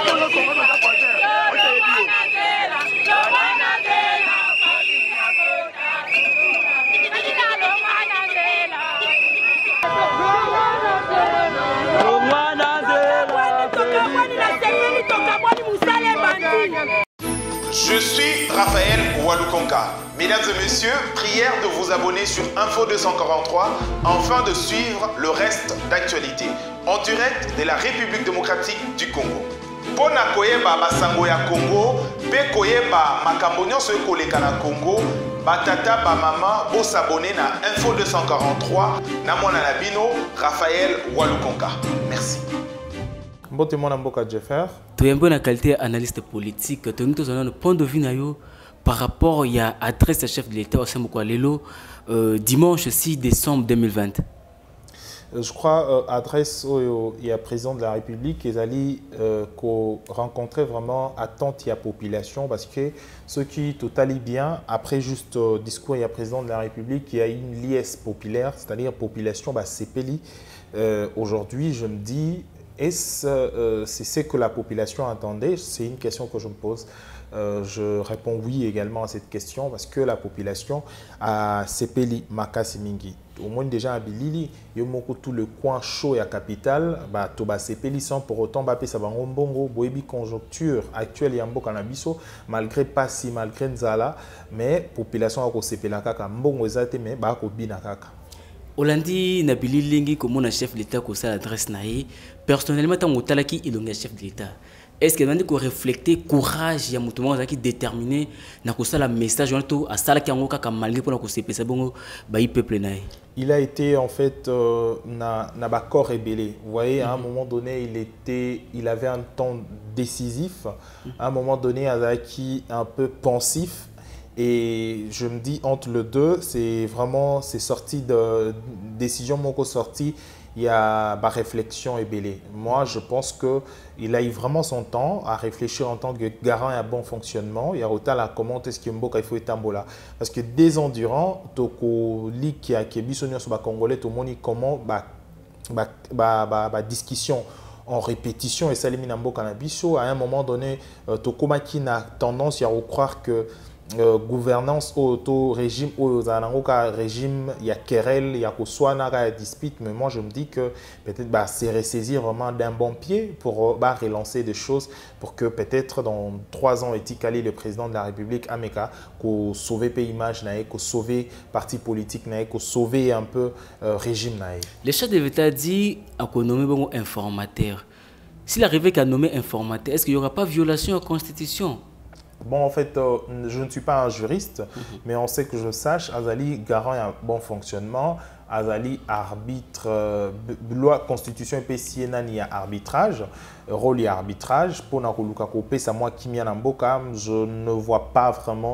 Je suis Raphaël Walukonka. Mesdames et messieurs, prière de vous abonner sur Info 243 afin de suivre le reste d'actualité en direct de la République démocratique du Congo. Pona koyeba basango ya Congo, pe koyeba makambo nyonso ekoleka na Congo, batata ba mama bo s'abonner na Info 243 na mwana na bino Raphaël Walukonka. Merci. Mbote mwana mboka Jeffer. Tu es un bon qualité analyste politique. Tu as un point de vue par rapport à l'adresse du chef de l'État au Saint-Moukwalelo dimanche 6 décembre 2020. Je crois adresse au président de la République et allé rencontrer vraiment attente la population parce que ce qui totalement bien après juste discours il y a président de la République il y a une liesse populaire c'est-à-dire population CPLI aujourd'hui je me dis est-ce c'est ce que la population attendait? C'est une question que je me pose. Je réponds oui également à cette question parce que la population a CPLI Makasi Mingi. Au moins déjà à Bilili, il y a tout le coin chaud et à capitale, to ba CPLI sans pour autant ba pesa bango mbongo boyebi conjoncture actuelle ya mboka na biso malgré pasi malgré nzala mais population a ko CPLA kaka mbongo ezate mais ba ko bina kaka. Olandi Nabili Lingi comme chef de l'État qui a l'adresse naïe personnellement tant que talaki il est chef de l'État. Est-ce que vous refléter courage ya mutumo qui déterminé na ko la message à sala ki ngoka ka malgré pour na ko sepesa bongo ba peuple naïe. Il a été en fait n'a pas corps rébellé. Vous voyez, à un moment donné, il avait un ton décisif. À un moment donné, Azaki un peu pensif. Et je me dis entre les deux, c'est vraiment sorti de décision moko sortie. Il y a ma réflexion et belé. Moi, je pense qu'il a eu vraiment son temps à réfléchir en tant que garant à bon fonctionnement. Il y a autant la comment est-ce qu'il faut être là. Parce que des ans durant, toko li qui a bisonné sur le Congolais, tout le monde comment discussion en répétition et ça élimine un beau cannabis. À un moment donné, toko qui a tendance à croire que gouvernance auto régime régime il y a querelle il y a dispute mais moi je me dis que peut-être c'est ressaisir vraiment d'un bon pied pour relancer des choses pour que peut-être dans 3 ans éthiquement le président de la République Ameka qu'on sauver pays image qu'on sauver parti politique qu'on sauver un peu régime le chef de l'État dit à qu'on nomme informateur s'il arrivait qu'à nommer informateur est-ce qu'il n'y aura pas violation de la Constitution? Bon, en fait, je ne suis pas un juriste, mais on sait que je sache, Azali garant un bon fonctionnement, Azali arbitre, loi constitution et PCNA il y a arbitrage, rôle et arbitrage, pour Nakoluka Kopé, c'est moi qui m'y en je ne vois pas vraiment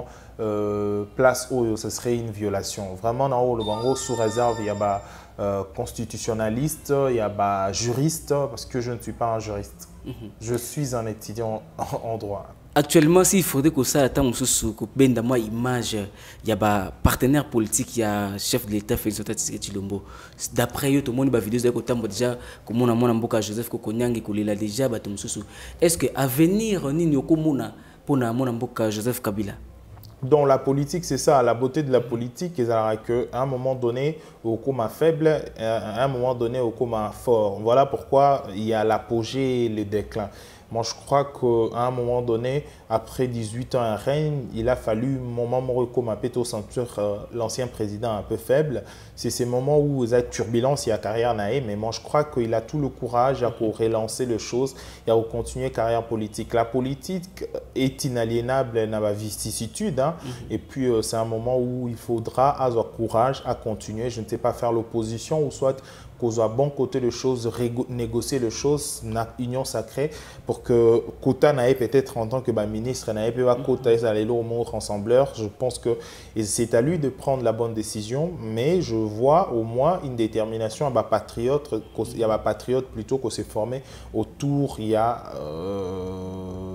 place où ce serait une violation. Vraiment, dans le Bango, sous réserve, il y a constitutionnaliste, il y a juriste, parce que je ne suis pas un juriste. Je suis un étudiant en droit. Actuellement, s'il faudrait que ça attend une image, il y a partenaire politique, il y a chef de l'État Félix Tshisekedi Tshilombo. D'après eux, tout le monde a vidéo déjà comme on a mon amboka Joseph Kokonyang qui l'a déjà est-ce que à venir ni yokomona pour na mon amboka Joseph Kabila? Dans la politique, c'est ça, la beauté de la politique, c'est qu'à un moment donné, au coma faible, à un moment donné, au coma fort. Voilà pourquoi il y a l'apogée et le déclin. Moi, je crois qu'à un moment donné, après 18 ans à règne, il a fallu moment comme un peu sentir l'ancien président un peu faible. C'est ces moments où il y a turbulence, il y a carrière naïve, mais moi, je crois qu'il a tout le courage à relancer les choses et à continuer carrière politique. La politique est inaliénable, elle n'a pas vicissitude. Et puis, c'est un moment où il faudra avoir courage à continuer. Je ne sais pas faire l'opposition ou soit qu'on soit bon côté les choses, négocier les choses, union sacrée, pour que Kota n'aille peut-être en tant que ministre, n'aille pas Kota aller au mot rassembleur. Je pense que c'est à lui de prendre la bonne décision, mais je vois au moins une détermination à patriote, il y a patriote plutôt que s'est formé autour, il y a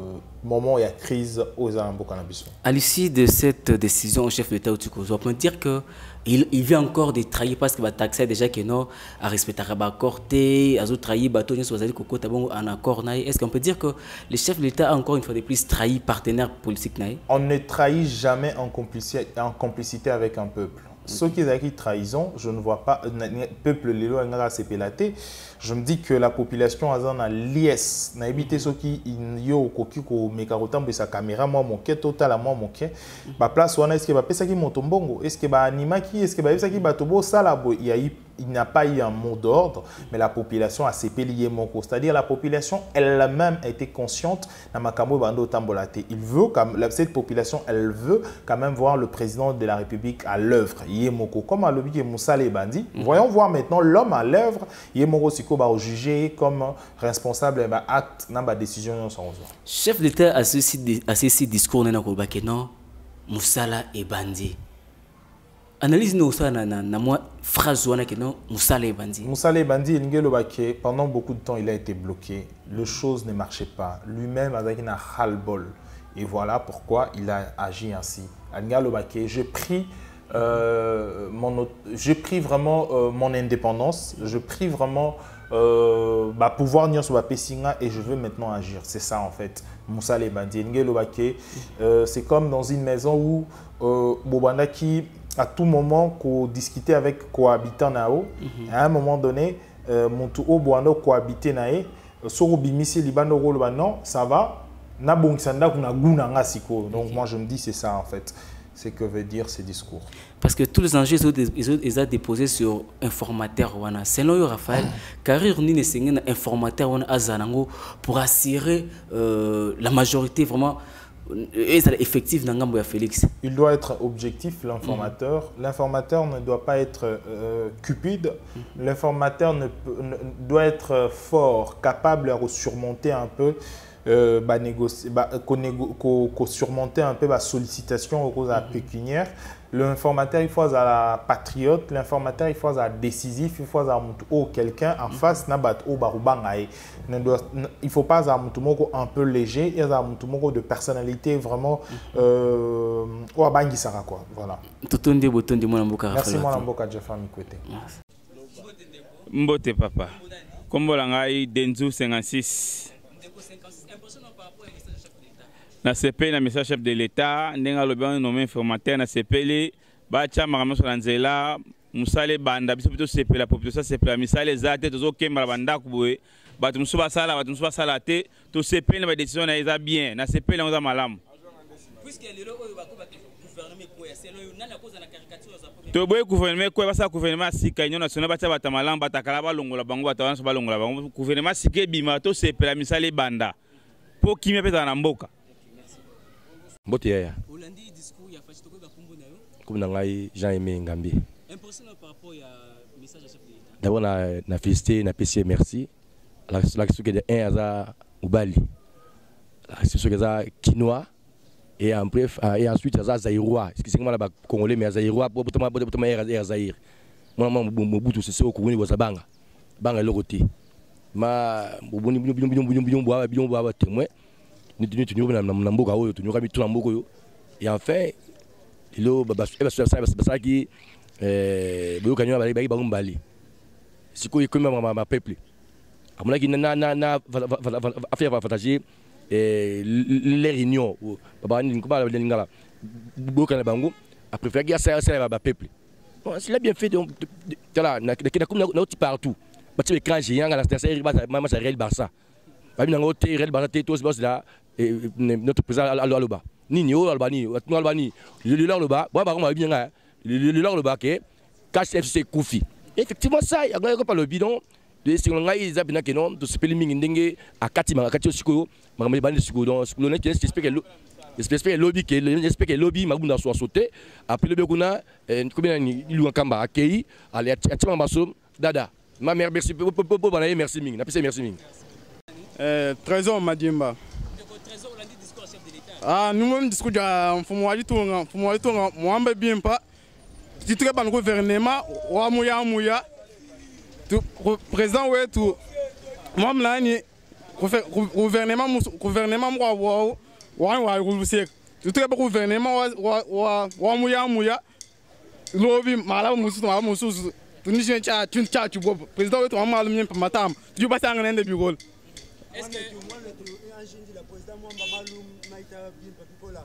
moment où il y a crise aux Alambo Cannabis. À l'issue de cette décision, chef de l'État, on peut dire qu'il vient encore de trahir parce qu'il va taxer déjà que non, à respecter l'accord, à trahir, en accord. Est-ce qu'on peut dire que le chef de l'État a encore une fois de plus trahi partenaire politique? On ne trahit jamais en complicité avec un peuple. Ceux qui ont trahison, je ne vois pas, le peuple, je me dis que la population a liesse. Na évité ceux qui yo kokiko mekarotam de sa caméra, moi mon quai total, moi mon quai. Ba place wana est-ce que ba pesa ki motombongo, est-ce que ba anima qui, est-ce que ba pesa ki batobo salabo, il n'y a pas eu un mot d'ordre, mais la population a cépé lié mon cours. C'est-à-dire la population elle-même a été consciente dans Makambo Bando Tambolate. Il veut, cette population, elle veut quand même voir le président de la République à l'œuvre. Yemoko, comme à l'objet Moussa les bandits. Voyons voir maintenant l'homme à l'œuvre. Yemoko Siko va jugé comme responsable d'un acte dans la décision. Chef d'État a ceci discours non, Moussala est bandit. Analyse nous ça na moi phrase wana que non Moussala est bandit. Moussala est bandit, pendant beaucoup de temps il a été bloqué. Les choses ne marchaient pas. Lui-même avec un ras-le-bol. Et voilà pourquoi il a agi ainsi. J'ai pris vraiment mon indépendance. Je pris vraiment pouvoir venir sur la Pessinga et je veux maintenant agir. C'est ça en fait. Moussala est bandit. C'est comme dans une maison où Bobanda qui à tout moment qu'on discutait avec cohabitant nao, à un moment donné, mon tout au boano cohabité nae, soro bimisi libano rolo non, ça va, na bongsanda kuna guna ngasiko. Donc moi je me dis c'est ça en fait, c'est que veut dire ces discours. Parce que tous les enjeux ils ont déposé sur informateur wana. Selon Raphaël, carrière ni ne sengen informateur wana azanango pour assurer la majorité vraiment. Effectif dans Félix. Il doit être objectif, l'informateur. L'informateur ne doit pas être cupide. L'informateur doit être fort, capable de surmonter un peu, surmonter un peu la sollicitation aux pécuniaires. L'informateur, il faut être la patriote. L'informateur, il faut être décisif. Il faut être quelqu'un en face. Il ne faut pas être un peu léger. Il y a un de personnalité vraiment. Voilà. Merci, mon amboka Jeffa Mikwete. Mbote papa. Kombo langai Denzu 56. Na CP na message chef de l'État ndenga lobi nommé informateur na CP ba chama kama so nzela musale banda biso plutôt CP la population CP la misale zate tozo kemba banda kuboe batu musuba sala te to CP na ba décision na eza bien na CP na malamu puisque lelo oyo bakoba gouvernement ko ya selo yo nana koza na caricature za to boye gouvernement ko basa gouvernement sika union nationale ba bata malamu batakala balongola bango batawana so balongola bango gouvernement sike bima to CP la misale banda po kimia peta na mboka. Mbote ya. Olandi discours ya Fachito ko bakumbo na yo. Comme ngai Jean-Aimé Ngambi. Impressionnant par rapport à message à chef de l'État. D'abord na félicité na PC merci. La question de 1 à Ubali. La question de Kinois et en bref et ensuite à Zaïrois. Ce qui c'est comment la congolais mais Zaïrois pour boutama air Zaïr. Moi Mobutu c'est au Congo wa Zabanga. Banga lokoté. Ma boa témoin. Et enfin, il a bien fait partout. Notre président Aloba. Nino Albani, Albani, le Loba, le Loba, cache FC Koufi. Effectivement, ça, il y a un bidon. De ce qu'on a eu, de spelling à Katima, Katio, Mamé Bani Sugodon, j'espère que lobby, j'espère que lobby, Maguna soit sauté. Après le Beguna, combien il y a un Kamba, accueilli, allez, à Timabasso, Dada. Ma mère, merci, merci, merci. Trésor Madimba. Ah, nous-mêmes discours de Mouamba bien pas. Si tu es dans le gouvernement, Mouya, président ou tout. Moi, gouvernement, Tu très beaucoup gouvernement wa mouya lobi mala musu tu ni je tu président tu mal mien matam tu ba sang nende bi gol est-ce que la président moi malum maita bin papicola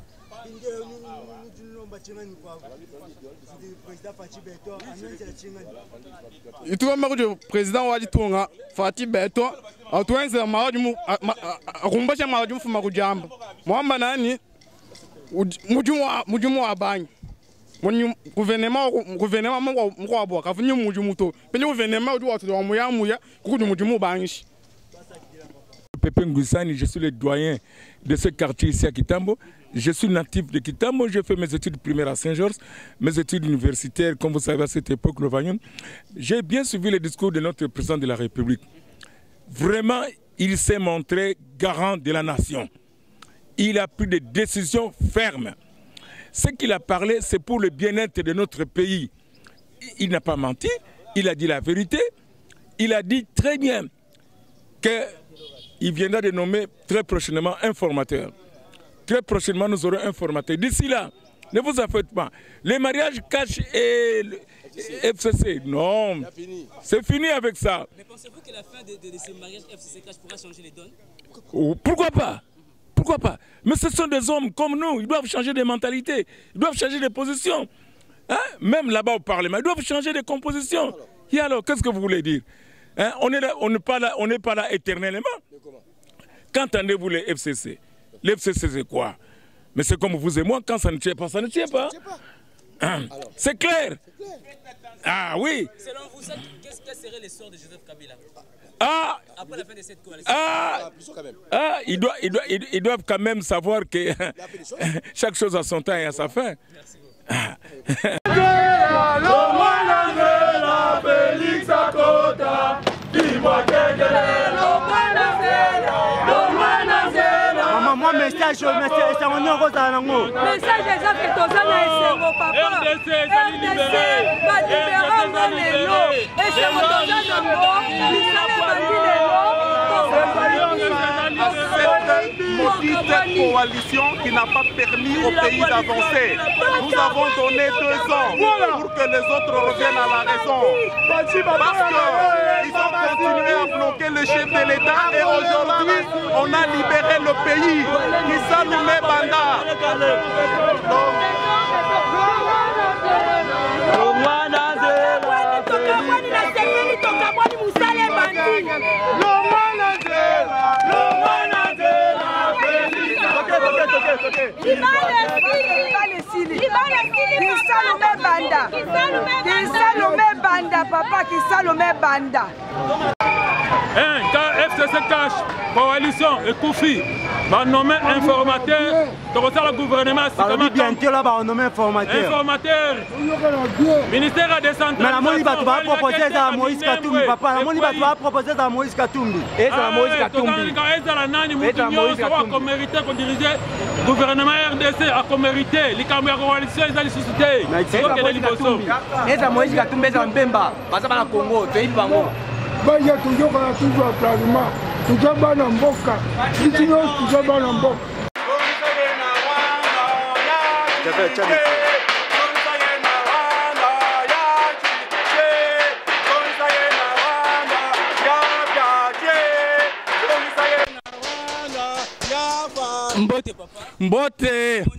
il trouve le président wa ditonga Fati Beto atwenza maraji mu akumbasha maraji mu fuma kujamba mwamba nani mujumu wa banyi mon gouvernement mko abo kafunyi mujumu to penye gouvernement udu watu wa muya kukudu mujumu banyi. Pépé Ngoussani, je suis le doyen de ce quartier ici à Kitambo. Je suis natif de Kitambo, j'ai fait mes études primaires à Saint-Georges, mes études universitaires, comme vous savez à cette époque, le Vagnon. J'ai bien suivi le discours de notre président de la République. Vraiment, il s'est montré garant de la nation. Il a pris des décisions fermes. Ce qu'il a parlé, c'est pour le bien-être de notre pays. Il n'a pas menti, il a dit la vérité. Il a dit très bien qu'il viendra de nommer très prochainement un formateur. Très prochainement, nous aurons un formateur. D'ici là, ne vous en faites pas. Les mariages cachent et le FCC, non. C'est fini avec ça. Mais pensez-vous que la fin de ces mariages FCC cache pourra changer les donnes? Pourquoi pas? Pourquoi pas? Mais ce sont des hommes comme nous. Ils doivent changer de mentalité. Ils doivent changer de position. Hein? Même là-bas au Parlement, ils doivent changer de composition. Et alors, qu'est-ce que vous voulez dire? Hein? On n'est pas là éternellement. Qu'entendez-vous les FCC? Les FCC c'est quoi? Mais c'est comme vous et moi, quand ça ne tient pas, ça ne tient pas. C'est clair. Ah oui. Selon vous, quel serait le sort de Joseph Kabila? Après la fin de cette coalition. Ils doivent quand même savoir que chaque chose a son temps et a sa fin. Moi, message c'est mon nom Rosanango. Message exact que tous les Esengo papa. RDC et c'est mon maudite coalition qui n'a pas permis au pays d'avancer. Nous avons donné 2 ans pour que les autres reviennent à la raison. Parce qu'ils ont continué à bloquer le chef de l'État et aujourd'hui, on a libéré le pays. Issa Loumé Banda. Papa qui Salomé Banda. Quand FCC cache, coalition et Koufi, va nommer informateur, tu reçois le gouvernement. Bientôt là, on nomme informateur. Informateur. Ministère à décentralisation. Mais la Moni va proposer à Moïse Katumbi, papa. La Moni va proposer à Moïse Katumbi. Et c'est la Moïse Katumbi. Mérité qu'on dirigeait le gouvernement RDC a mérité. Les caméras coalition, ils ont les sociétés. Et c'est Moïse Katumbi, c'est un Bemba. Parce que le Congo, tu es Bango. Baya toujours applaudissement. Toujours bon en boca. Toujours bon en boca. Mbote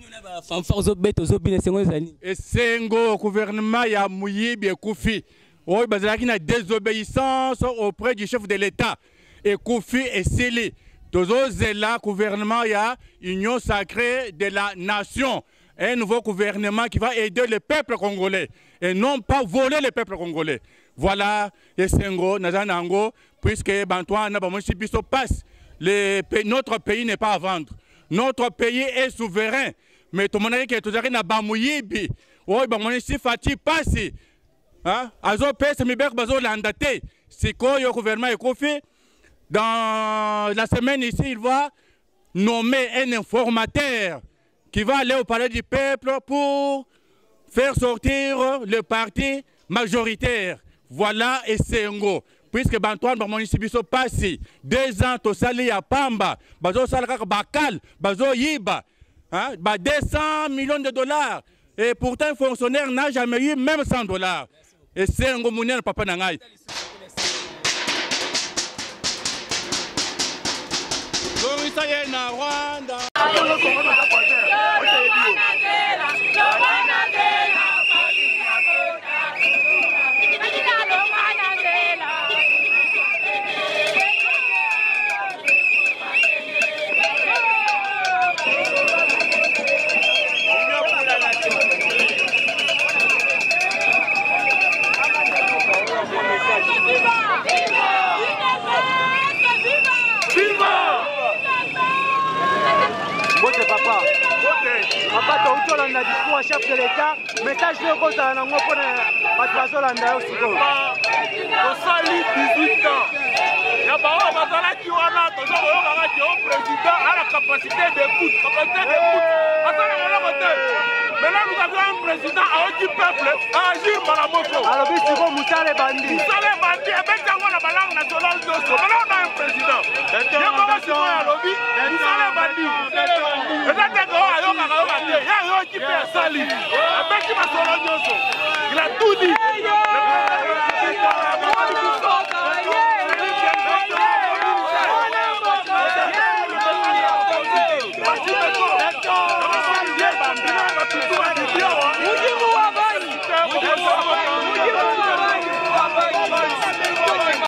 Esengo gouvernement ya Muyibi Koufi. Oui, il y a une désobéissance auprès du chef de l'État. Et Koufi est scellé. Le gouvernement, il y a Union sacrée de la nation. Un nouveau gouvernement qui va aider le peuple congolais. Et non pas voler le peuple congolais. Voilà, les Sengo, Nazanango, puisque passe. Notre pays n'est pas à vendre. Notre pays est souverain. Mais tout le monde a dit que tout le monde a Bamouyibi. Oui, si Fati passe. Azo pèse mi ber bazo landate. C'est quoi le gouvernement est fait. Dans la semaine ici, il va nommer un informateur qui va aller au palais du peuple pour faire sortir le parti majoritaire. Voilà Esengo. puisque Bantoine bamonisi biso pasi 2 ans tosali ya pamba bazosala kaka bakal bazoyiba hein, 200 millions de dollars et pourtant un fonctionnaire n'a jamais eu même 100 dollars et c'est un gomunel papa nangai Lorisa na Rwanda Papa, tu as un discours à chef de l'État, message de cause à un homme pour la aussi. Au sali 18 ans. Il y a pas de qui ont président à la capacité d'écoute. Mais là, nous avons un président avec du peuple à agir par la moto. Alors, c'est bon, Moussa les bandits. Moussa les bandits, et bien, on a la langue nationale de ce. Mais là, on a un président. Il y a pas de à lobby, Moussa les bandits. Et là, il y a un qui peut sali. Et bien, qui va se